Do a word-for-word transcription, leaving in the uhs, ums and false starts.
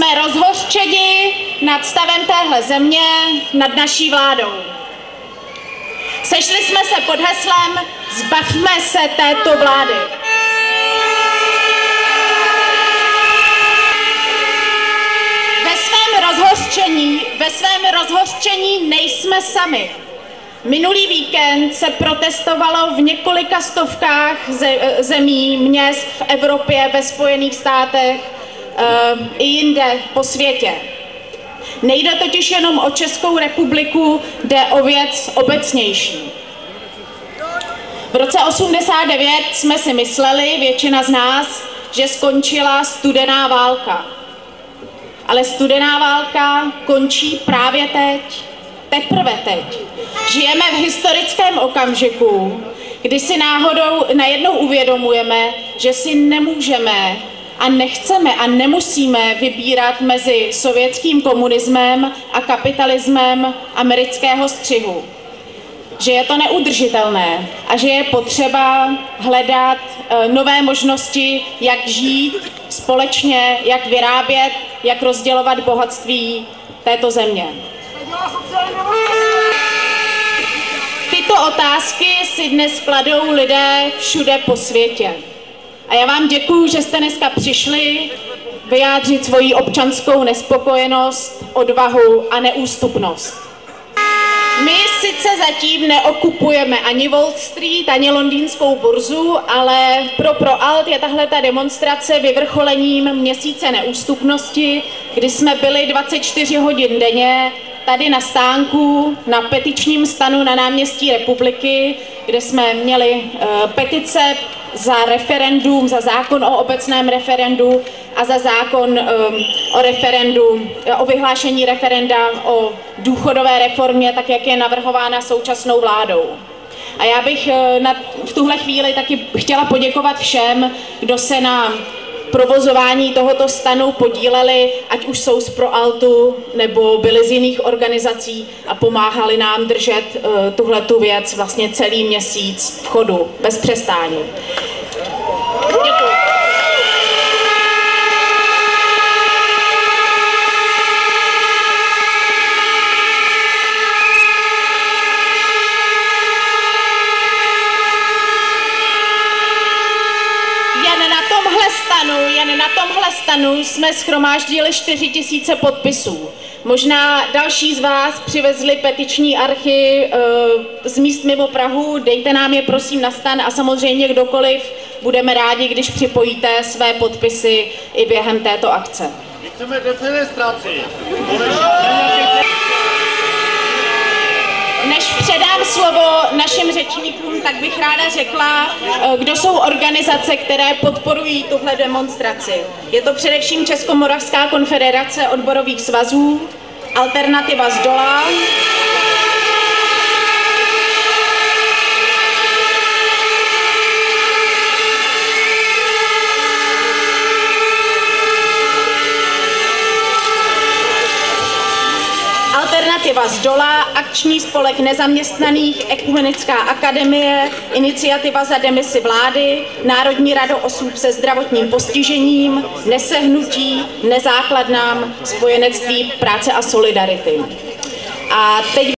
Jsme rozhořčeni nad stavem téhle země, nad naší vládou. Sešli jsme se pod heslem Zbavme se této vlády. Ve svém rozhořčení, ve svém rozhořčení nejsme sami. Minulý víkend se protestovalo v několika stovkách zemí, měst v Evropě, ve Spojených státech i jinde po světě. Nejde totiž jenom o Českou republiku, jde o věc obecnější. V roce osmdesát devět jsme si mysleli, většina z nás, že skončila studená válka. Ale studená válka končí právě teď. Teprve teď. Žijeme v historickém okamžiku, kdy si náhodou najednou uvědomujeme, že si nemůžeme a nechceme a nemusíme vybírat mezi sovětským komunismem a kapitalismem amerického střihu. Že je to neudržitelné a že je potřeba hledat uh, nové možnosti, jak žít společně, jak vyrábět, jak rozdělovat bohatství této země. Tyto otázky si dnes kladou lidé všude po světě. A já vám děkuju, že jste dneska přišli vyjádřit svoji občanskou nespokojenost, odvahu a neústupnost. My sice zatím neokupujeme ani Wall Street, ani londýnskou burzu, ale pro ProAlt je tahle ta demonstrace vyvrcholením měsíce neústupnosti, kdy jsme byli dvacet čtyři hodin denně tady na stánku, na petičním stanu na náměstí Republiky, kde jsme měli uh, petice za referendum, za zákon o obecném referendu a za zákon um, o referendu, o vyhlášení referenda o důchodové reformě, tak jak je navrhována současnou vládou. A já bych uh, na, v tuhle chvíli taky chtěla poděkovat všem, kdo se na provozování tohoto stanu podíleli, ať už jsou z ProAltu nebo byli z jiných organizací a pomáhali nám držet uh, tuhletu věc vlastně celý měsíc v chodu, bez přestání. Děkuji. Jen na tomhle stanu jsme shromáždili čtyři tisíce podpisů. Možná další z vás přivezli petiční archy e, z míst mimo Prahu, dejte nám je prosím na stan a samozřejmě kdokoliv, budeme rádi, když připojíte své podpisy i během této akce. My chceme defenestraci. Než předám slovo našim řečníkům, tak bych ráda řekla, kdo jsou organizace, které podporují tuhle demonstraci. Je to především Českomoravská konfederace odborových svazů, Alternativa zdola, Alternativa zdola, Akční spolek nezaměstnaných, Ekumenická akademie, Iniciativa za demisi vlády, Národní rada osob se zdravotním postižením, Nesehnutí, Nezákladnám, Spojenectví práce a solidarity. A teď